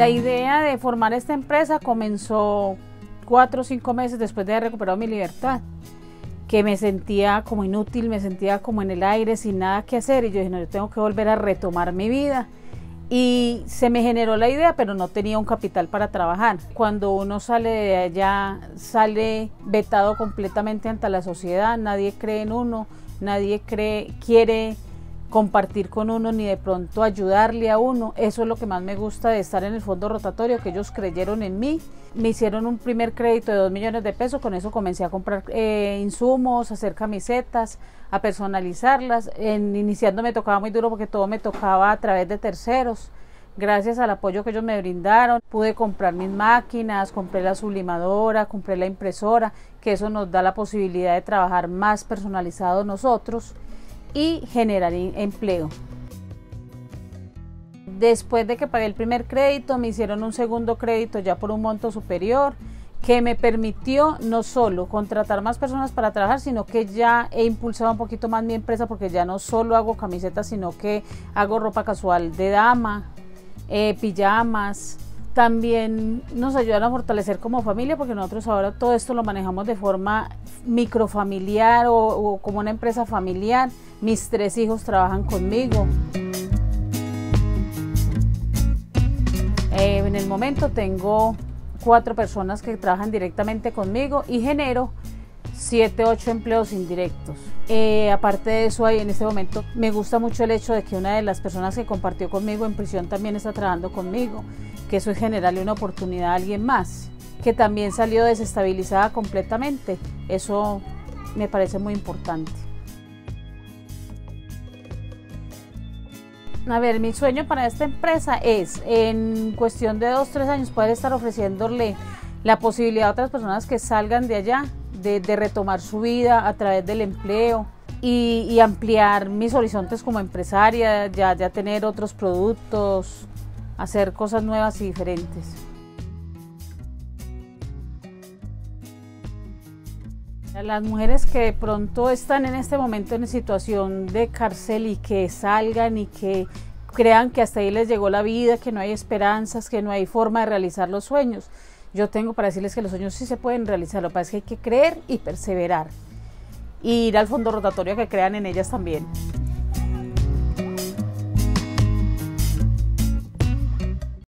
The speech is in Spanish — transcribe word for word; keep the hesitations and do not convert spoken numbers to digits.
La idea de formar esta empresa comenzó cuatro o cinco meses después de haber recuperado mi libertad, que me sentía como inútil, me sentía como en el aire sin nada que hacer, y yo dije, no, yo tengo que volver a retomar mi vida. Y se me generó la idea, pero no tenía un capital para trabajar. Cuando uno sale de allá, sale vetado completamente ante la sociedad, nadie cree en uno, nadie cree, quiere compartir con uno ni de pronto ayudarle a uno. Eso es lo que más me gusta de estar en el fondo rotatorio, que ellos creyeron en mí, me hicieron un primer crédito de dos millones de pesos, con eso comencé a comprar eh, insumos, a hacer camisetas, a personalizarlas. En, iniciando me tocaba muy duro porque todo me tocaba a través de terceros. Gracias al apoyo que ellos me brindaron, pude comprar mis máquinas, compré la sublimadora, compré la impresora, que eso nos da la posibilidad de trabajar más personalizado nosotros y generar empleo. Después de que pagué el primer crédito, me hicieron un segundo crédito ya por un monto superior, que me permitió no solo contratar más personas para trabajar, sino que ya he impulsado un poquito más mi empresa, porque ya no solo hago camisetas, sino que hago ropa casual de dama, eh, pijamas. También nos ayudan a fortalecer como familia, porque nosotros ahora todo esto lo manejamos de forma microfamiliar o, o como una empresa familiar. Mis tres hijos trabajan conmigo. Eh, en el momento tengo cuatro personas que trabajan directamente conmigo y genero siete, ocho empleos indirectos. Eh, aparte de eso, ahí en este momento me gusta mucho el hecho de que una de las personas que compartió conmigo en prisión también está trabajando conmigo, que eso es generarle una oportunidad a alguien más, que también salió desestabilizada completamente. Eso me parece muy importante. A ver, mi sueño para esta empresa es, en cuestión de dos, tres años, poder estar ofreciéndole la posibilidad a otras personas que salgan de allá, de, de retomar su vida a través del empleo y, y ampliar mis horizontes como empresaria, ya, ya tener otros productos, hacer cosas nuevas y diferentes. Las mujeres que de pronto están en este momento en situación de cárcel y que salgan y que crean que hasta ahí les llegó la vida, que no hay esperanzas, que no hay forma de realizar los sueños, yo tengo para decirles que los sueños sí se pueden realizar. Lo que pasa es que hay que creer y perseverar, y ir al fondo rotatorio a que crean en ellas también.